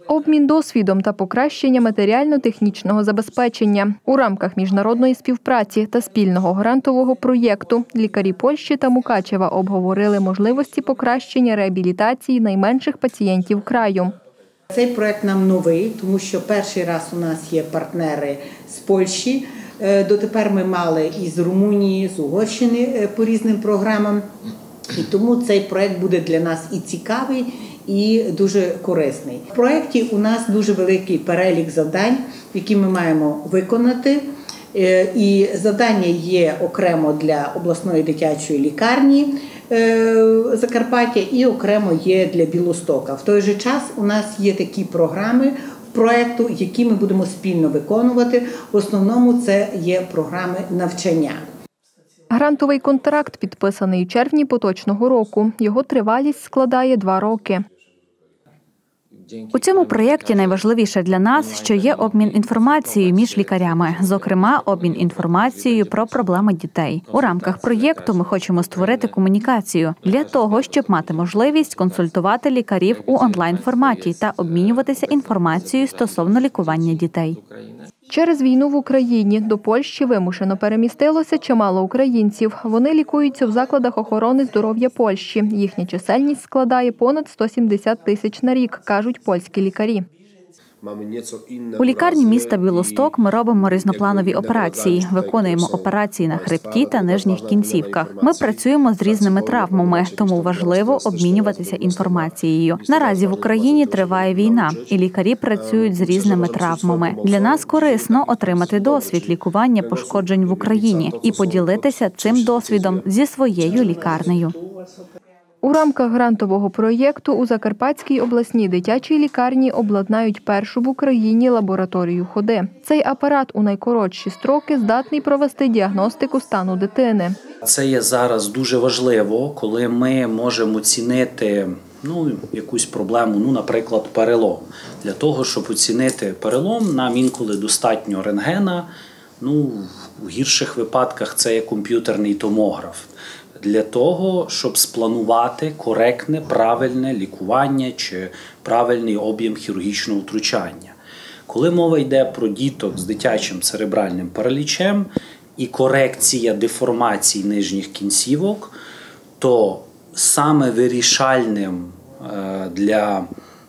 Обмін досвідом та покращення матеріально-технічного забезпечення. У рамках міжнародної співпраці та спільного грантового проєкту лікарі Польщі та Мукачева обговорили можливості покращення реабілітації найменших пацієнтів краю. Цей проєкт нам новий, тому що перший раз у нас є партнери з Польщі. Дотепер ми мали і з Румунії, з Угорщини по різним програмам. І тому цей проєкт буде для нас і цікавий, і дуже корисний. В проєкті у нас дуже великий перелік завдань, які ми маємо виконати. І завдання є окремо для обласної дитячої лікарні Закарпаття і окремо є для Білостока. В той же час у нас є такі програми проєкту, які ми будемо спільно виконувати. В основному це є програми навчання. Грантовий контракт підписаний у червні поточного року. Його тривалість складає 2 роки. У цьому проєкті найважливіше для нас, що є обмін інформацією між лікарями, зокрема, обмін інформацією про проблеми дітей. У рамках проєкту ми хочемо створити комунікацію для того, щоб мати можливість консультувати лікарів у онлайн-форматі та обмінюватися інформацією стосовно лікування дітей. Через війну в Україні до Польщі вимушено перемістилося чимало українців. Вони лікуються в закладах охорони здоров'я Польщі. Їхня чисельність складає понад 170 тисяч на рік, кажуть польські лікарі. У лікарні міста Білосток ми робимо різнопланові операції, виконуємо операції на хребті та нижніх кінцівках. Ми працюємо з різними травмами, тому важливо обмінюватися інформацією. Наразі в Україні триває війна, і лікарі працюють з різними травмами. Для нас корисно отримати досвід лікування пошкоджень в Україні і поділитися цим досвідом зі своєю лікарнею. У рамках грантового проєкту у Закарпатській обласній дитячій лікарні обладнають першу в Україні лабораторію ходи. Цей апарат у найкоротші строки здатний провести діагностику стану дитини. Це є зараз дуже важливо, коли ми можемо оцінити якусь проблему, наприклад, перелом. Для того, щоб оцінити перелом, нам інколи достатньо рентгена, в гірших випадках це є комп'ютерний томограф. Для того, щоб спланувати коректне, правильне лікування чи правильний об'єм хірургічного втручання. Коли мова йде про діток з дитячим церебральним паралічем і корекція деформацій нижніх кінцівок, то саме вирішальним для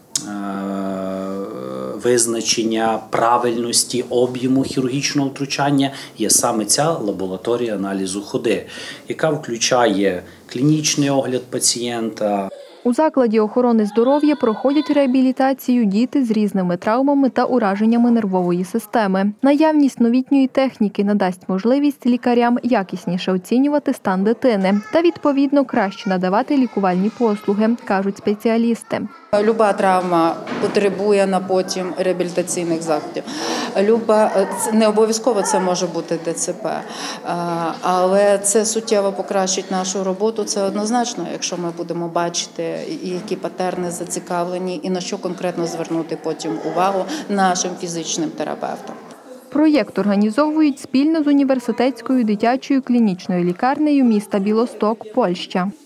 визначення правильності об'єму хірургічного втручання є саме ця лабораторія аналізу ходи, яка включає клінічний огляд пацієнта. У закладі охорони здоров'я проходять реабілітацію діти з різними травмами та ураженнями нервової системи. Наявність новітньої техніки надасть можливість лікарям якісніше оцінювати стан дитини та, відповідно, краще надавати лікувальні послуги, кажуть спеціалісти. Люба травма потребує на потім реабілітаційних заходів. Не обов'язково це може бути ДЦП, але це суттєво покращить нашу роботу, це однозначно, якщо ми будемо бачити, які патерни зацікавлені і на що конкретно звернути потім увагу нашим фізичним терапевтам. Проєкт організовують спільно з університетською дитячою клінічною лікарнею міста Білосток, Польща.